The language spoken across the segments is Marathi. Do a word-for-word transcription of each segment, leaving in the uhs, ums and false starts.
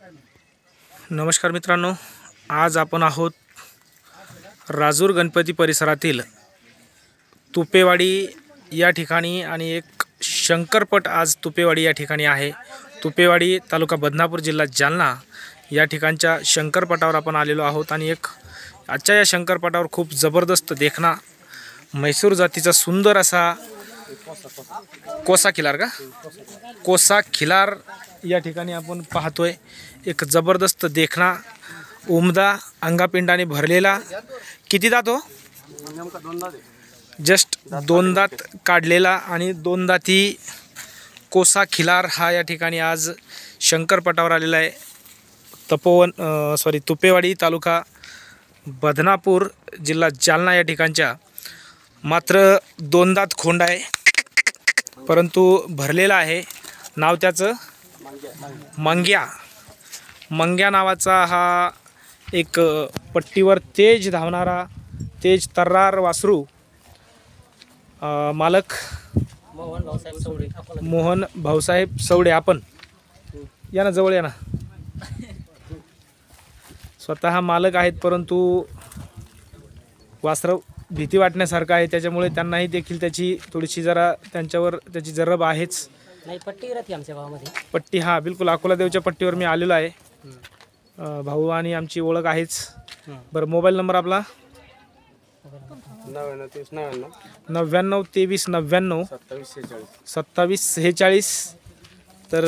नमस्कार मित्रांनो, आज आपण आहोत राजूर गणपती परिसरातील तुपेवाडी या ठिकाणी आणि एक शंकरपट आज तुपेवाडी या ठिकाणी आहे। तुपेवाडी तालुका बदनापूर जिल्हा जालना या ठिकाणच्या शंकरपटावर आपण आलेलो आहोत आणि एक आजच्या या शंकरपटावर खूप जबरदस्त देखना म्हैसूर जातीचा सुंदर असा कोसा खिलार का कोसा खिलार या ठिकाणी आपण पाहतोय। एक जबरदस्त देखना उमदा अंगापिंडाने भरलेला किती दात हो जस्ट दोन दात काढलेला आणि दोन दाती कोसा खिलार हा या ठिकाणी आज शंकरपटावर आलेला आहे। तपोवन सॉरी तुपेवाडी तालुका बदनापूर जिल्हा जालना या ठिकाणच्या मात्र दोन दात खोंड आहे परंतु भरलेला आहे। नाव त्याचं मंग्या मंग्या नावाचा हा एक पट्टीवर तेज धावणारा तेज तर्रार वासरू मालक मोहन भाऊसाहेब सवडे मोहन भाऊसाहेब सवडे आपण या ना जवळ या ना स्वतः मालक आहेत परंतु वासर भीती वाटण्यासारखं आहे त्याच्यामुळे त्यांनाही देखील त्याची थोडीशी जरा त्यांच्यावर त्याची जरब आहेच। नाही पट्टी राहते आमच्या गावामध्ये पट्टी हा बिलकुल अकोला देवच्या पट्टीवर मी आलेलो आहे। भाऊ आणि आमची ओळख आहेच। बरं मोबाईल नंबर आपला नव्याण्णव तेवीस नव्याण्णव सत्तावीस सेहेचाळीस। तर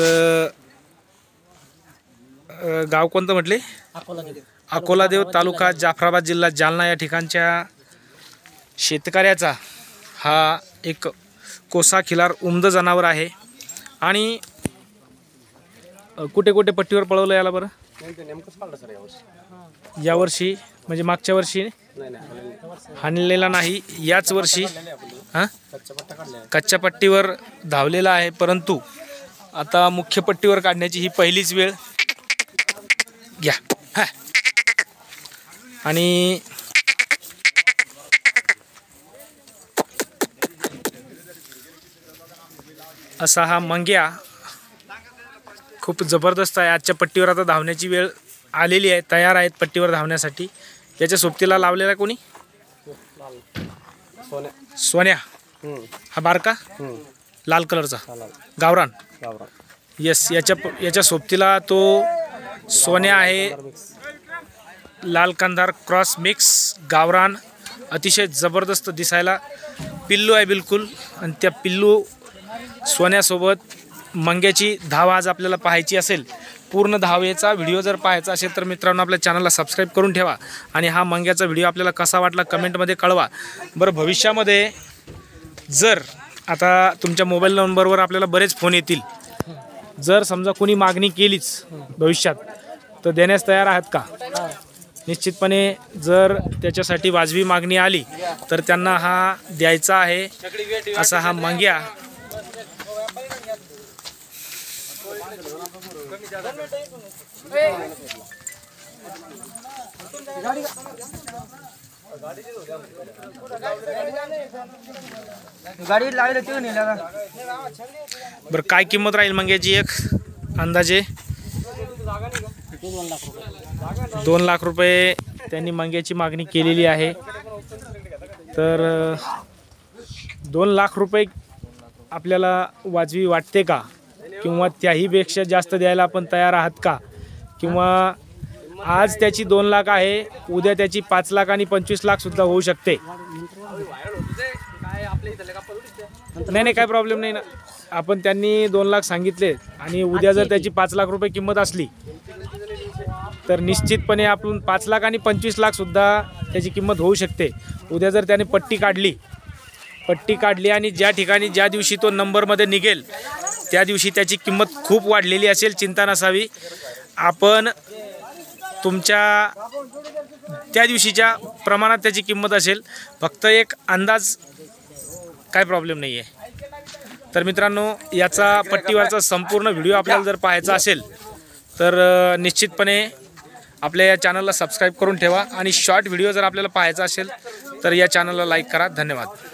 गाव कोणतं म्हटले अकोलादेव तालुका जाफराबाद जिल्हा जालना या ठिकाणच्या शेतकऱ्याचा हा एक कोसा खिलार उमद जनावर आहे। आणि कुठे कुठे पट्टीवर पळवलं याला बरं यावर्षी म्हणजे मागच्या वर्षी हाणलेला नाही याच वर्षी हां कच्च्या पट्टीवर धावलेला आहे परंतु आता मुख्य पट्टीवर काढण्याची ही पहिलीच वेळ घ्या हा। आणि असा हा मंग्या खूप जबरदस्त आहे। आजच्या पट्टीवर आता धावण्याची वेळ आलेली आहे, तयार आहेत पट्टीवर धावण्यासाठी। याच्या सोबतीला लावलेला कोणी सोन्या हा बारका लाल कलरचा गावरान यस याच्या याच्या सोबतीला तो सोन्या आहे लाल कंधार क्रॉस मिक्स गावरान अतिशय जबरदस्त दिसायला पिल्लू आहे बिलकुल। आणि त्या पिल्लू सोन्यासोबत मंग्याची धाव आज आपल्याला पाहायची असेल पूर्ण धावेचा व्हिडिओ जर पाहायचा असेल तर मित्रांनो आपल्या चॅनलला सबस्क्राईब करून ठेवा आणि हा मंग्याचा व्हिडिओ आपल्याला कसा वाटला कमेंटमध्ये कळवा। बरं भविष्यामध्ये जर आता तुमच्या मोबाईल नंबरवर आपल्याला बरेच फोन येतील, जर समजा कोणी मागणी केलीच भविष्यात तर देण्यास तयार आहात का? निश्चितपणे जर त्याच्यासाठी वाजवी मागणी आली तर त्यांना हा द्यायचा आहे असा हा मंग्या। गाडी लावले ते नेला बरं काय किंमत राहील मंग्याची एक अंदाजे दोन लाख रुपये त्यांनी मंग्याची मागणी केलेली आहे। तर दोन लाख रुपये आपल्याला वाजवी वाटते का किंवा त्याहीपेक्षा जास्त द्यायला आपण तयार आहात का? किंवा आज त्याची दोन लाख आहे उद्या त्याची पाच लाख आणि पंचवीस लाख सुद्धा होऊ शकते। नाही नाही काय प्रॉब्लेम नाही ना, आपण त्यांनी दोन लाख सांगितले आणि उद्या जर त्याची पाच लाख रुपये किंमत असली तर निश्चितपणे आपण पाच लाख आणि पंचवीस लाख सुद्धा त्याची किंमत होऊ शकते। उद्या जर त्याने पट्टी काढली पट्टी काढली आणि ज्या ठिकाणी ज्या दिवशी तो नंबरमध्ये निघेल त्या दिवशी त्याची किंमत खूप वाढलेली असेल, चिंता नसावी। आपण तुमच्या त्या दिवशीच्या प्रमाणात त्याची किंमत असेल, फक्त एक अंदाज काय प्रॉब्लेम नाही आहे। तर मित्रांनो याचा पट्टीवरचा संपूर्ण व्हिडिओ आपल्याला जर पाहायचा असेल तर निश्चितपणे आपल्या या चॅनलला सबस्क्राईब करून ठेवा आणि शॉर्ट व्हिडिओ जर आपल्याला पाहायचा असेल तर या चॅनलला लाईक करा। धन्यवाद।